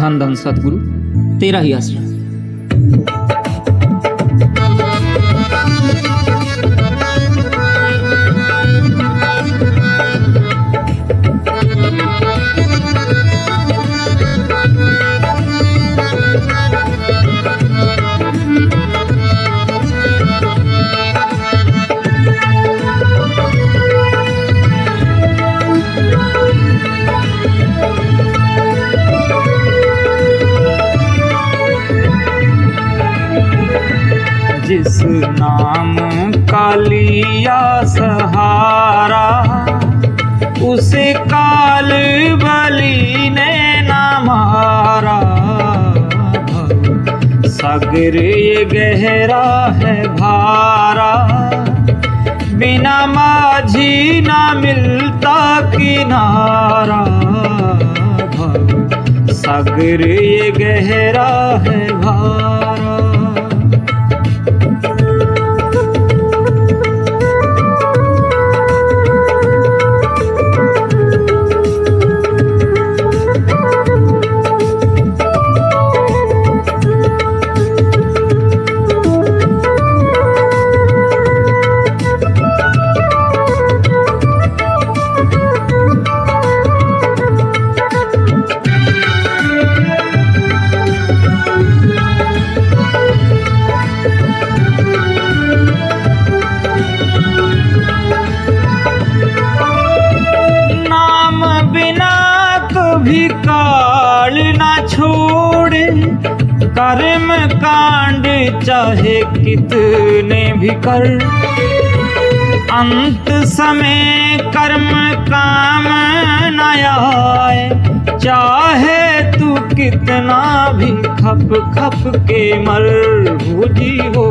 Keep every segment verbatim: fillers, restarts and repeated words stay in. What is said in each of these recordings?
धन धन सतगुरु तेरा ही आसरा। जिस नाम का लिया सहारा उसे काल बली ने न मारा। सागर ये गहरा है भारा, बिना माझी ना मिलता किनारा। सागर ये गहरा है भारा। भी काल ना छोड़े, कर्म कांड चाहे कितने भी कर। अंत समय कर्म काम न आए, चाहे तू कितना भी खप खप के मर। भूजी हो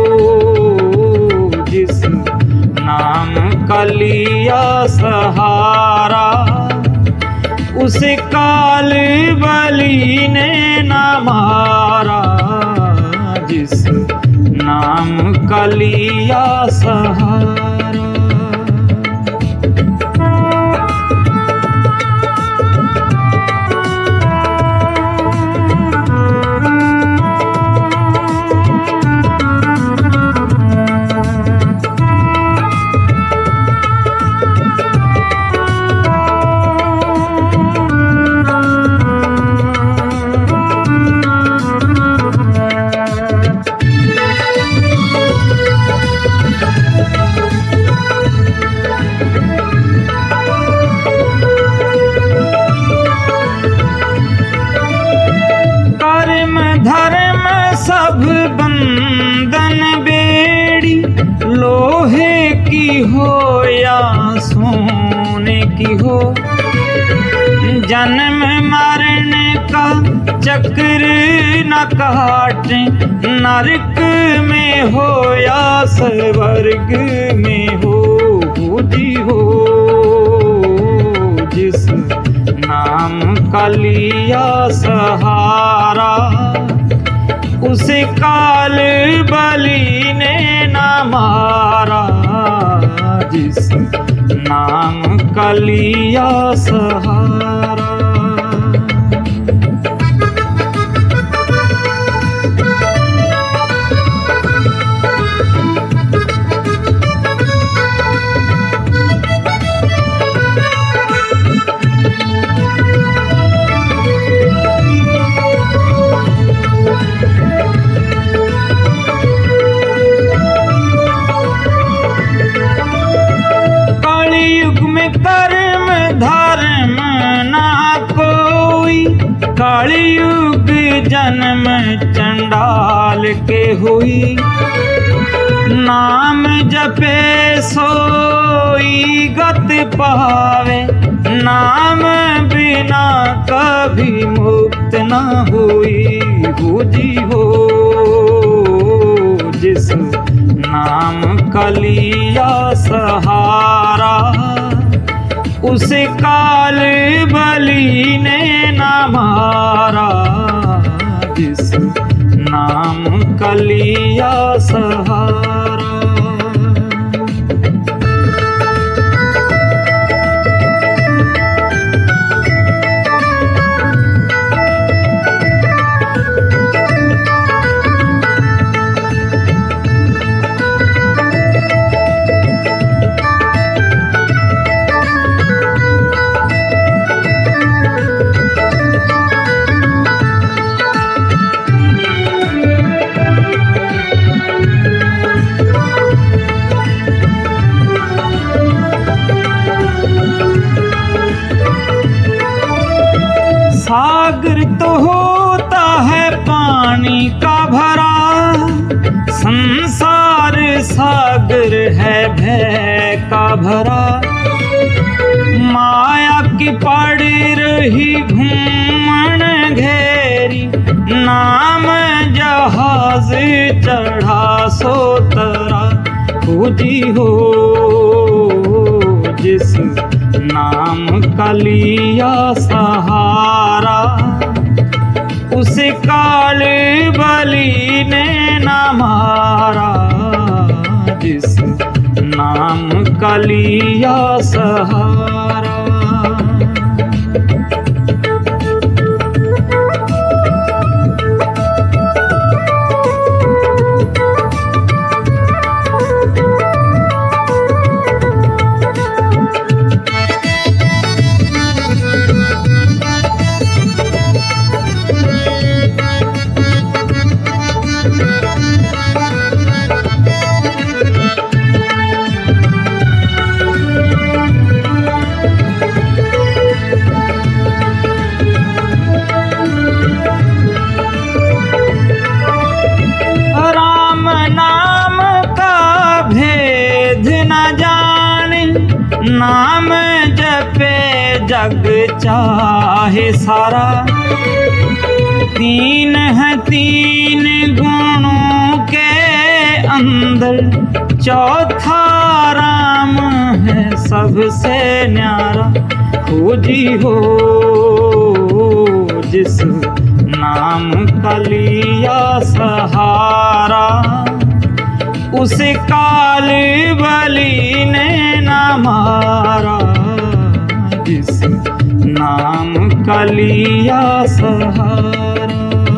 जिस नाम का लिया सहारा, उसे काल बली ने न मारा। जिस नाम का लिया सहारा। सब बंधन बेड़ी, लोहे की हो या सोने की हो। जन्म मरने का चक्र न काटे, नरक में हो या स्वर्ग में हो। बूझी हो जिस नाम का लिया सहारा, उसे काल बली ने न मारा। जिस नाम का लिया सहारा। कर्म धर्म ना कोई, कलयुग जन्म चंडाल के हुई। नाम जपे सोई गत पावे, नाम बिना कभी मुक्त न हुई। बूझी हो जिस नाम का लिया सहारा, उसे काल बली ने न मारा। जिस नाम का लिया सहारा। ही घूमन घेरी, नाम जहाज चढ़ा सो तरा। खोजी हो जिस नाम का लिया सहारा, उसे काल बलि ने न मारा। जिस नाम का लिया सहारा। नाम जपे जग चाहे सारा, तीन है तीन गुणों के अंदर, चौथा राम है सबसे न्यारा। खोजी हो जिस नाम का लिया सहारा, उसे काल बलि ने न मारा। जिस नाम का लिया सहारा।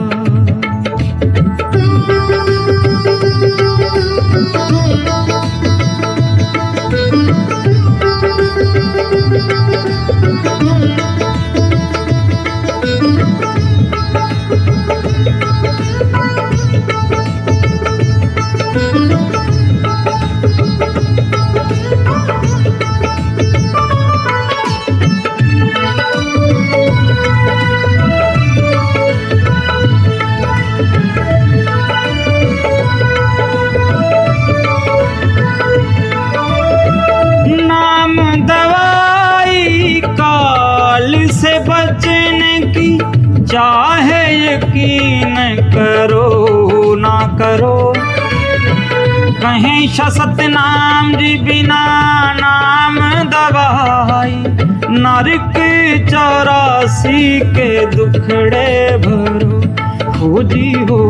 से बचने की चाहे यकीन करो ना करो, कहीं सत नाम जी बिना नाम दवाई, नरक चौरासी के दुखड़े भरो। खोजी हो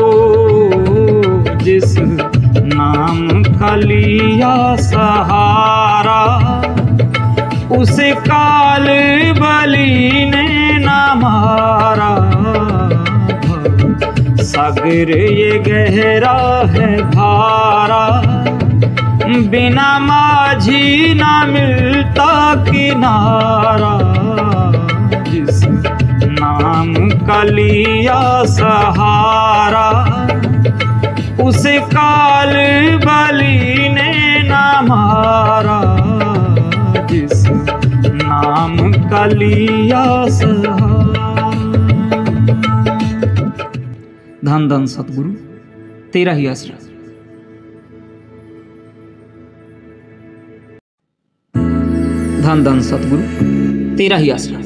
जिस नाम का लिया सहारा, उसे काल बलि ने न मारा। सागर ये गहरा है भारा, बिना माझी ना मिलता किनारा। जिस नाम का लिया सहारा, उसे काल बलि ने न मारा। जिस नाम का लिया सहारा। धन धन सतगुरु तेरा ही आसरा। धन धन सतगुरु तेरा ही आसरा।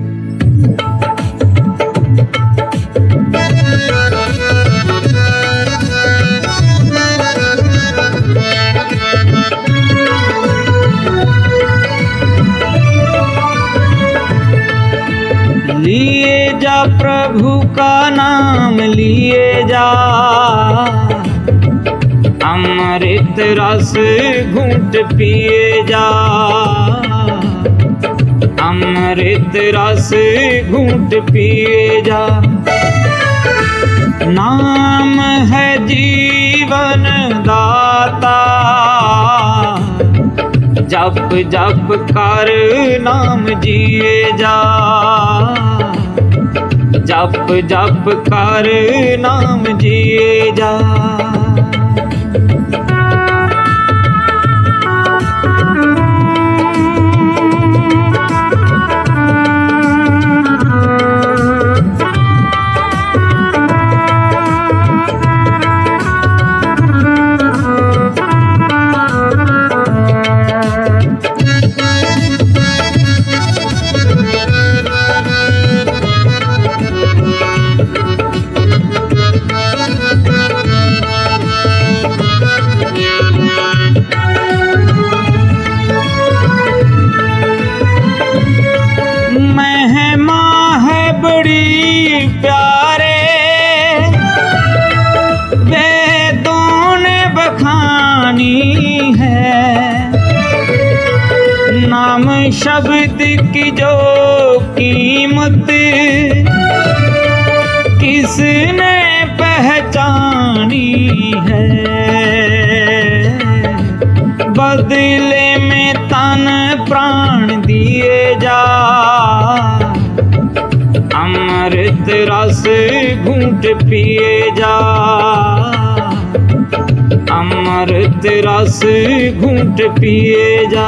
लिए जा प्रभु का नाम लिए जा, अमृत रस घूंट पिए जा। अमृत रस घूंट पिए जा। नाम है जीवन दाता, जप जप कर नाम जिए जा। जप जप कर नाम जिए जा। शब्द की जो कीमत किसने पहचानी है, बदले में तन प्राण दिए जा, अमृत रस घूंट पिए जा, अमृत रस घूंट पिए जा।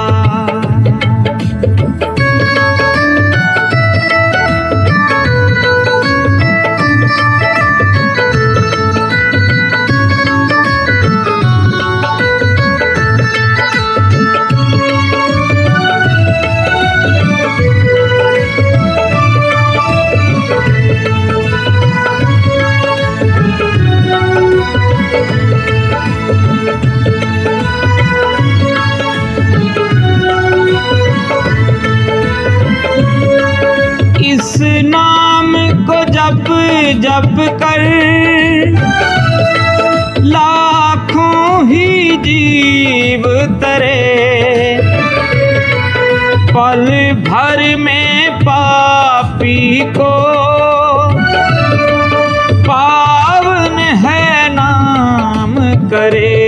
इस नाम को जप जप कर लाखों ही जीव तरे, पल भर में पापी को पावन है नाम करे,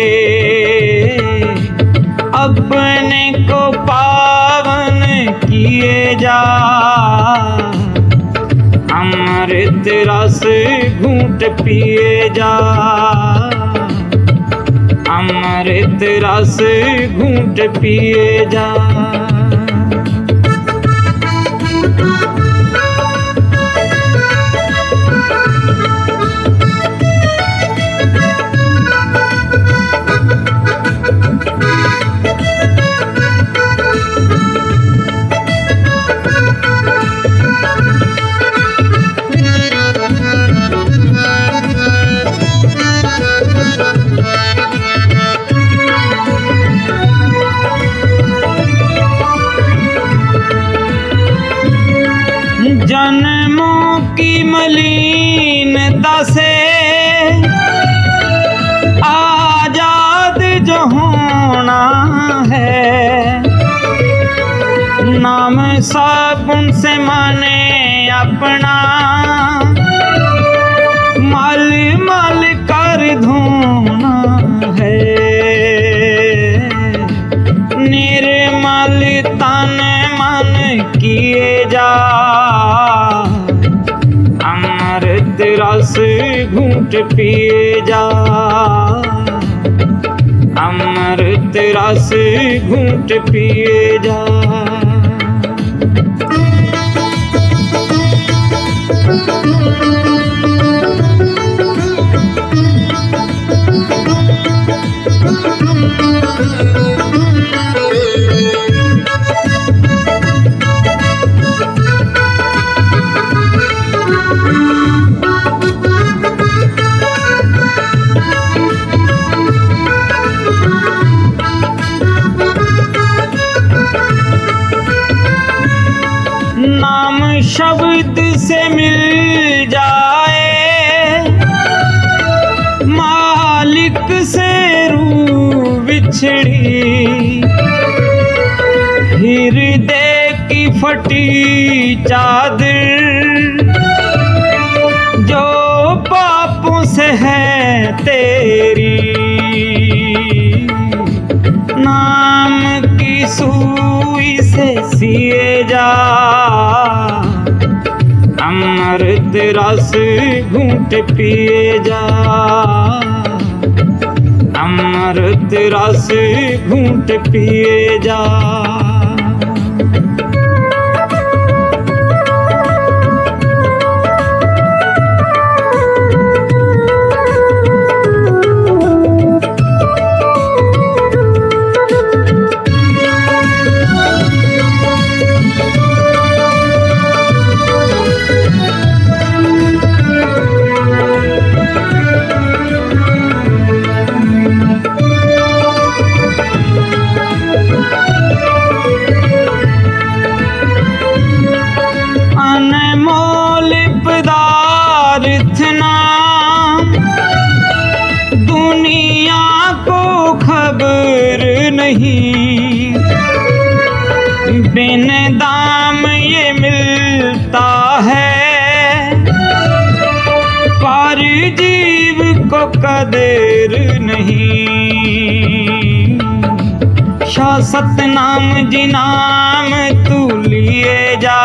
अपने को पावन किए जा, अमृत रस घूंट पिए जा, अमृत रस घूंट पिए जा। जन्मों की मलिनता से आजाद जो होना है, नाम साबुन से माने अपना मल मल कर धोना है, निर्मल तन मन किए जा, अमृत रस घूंट पिए जा, अमृत रस घूंट पिए जा। नाम शब्द से मिल जाए, मालिक से रूह बिछड़ी, हृदय की फटी चादर जो पापों से है तेरी, नाम की सुई से सिए जा, अमृत रस घूंट पिए जा, अमृत रस घूंट पिए जा। बिन दाम ये मिलता है, पर जीव को कदर नहीं। शाह सतनाम जी नाम तू लिए जा,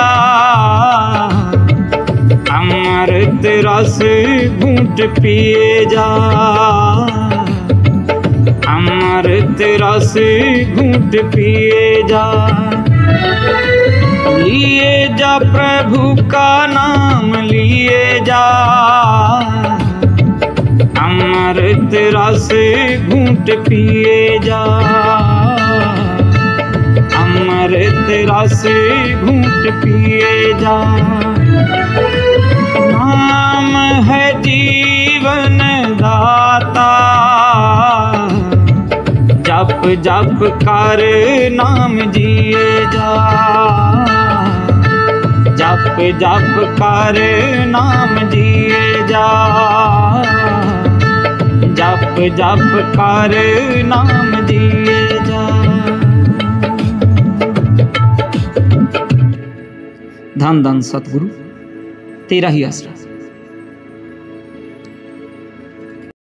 अमृत रस घूंट पिए जा, अमृत रस घूंट पिए जा। लिए जा प्रभु का नाम लिए जा, अमृत रस घूंट पिए जा, अमृत रस घूंट पिए जा। नाम है जीवन दाता, जप जप कर नाम जिए जा, जप जप कर नाम जिए जा, जप जप कर नाम जिए जा। धन धन सतगुरु, तेरा ही आसरा।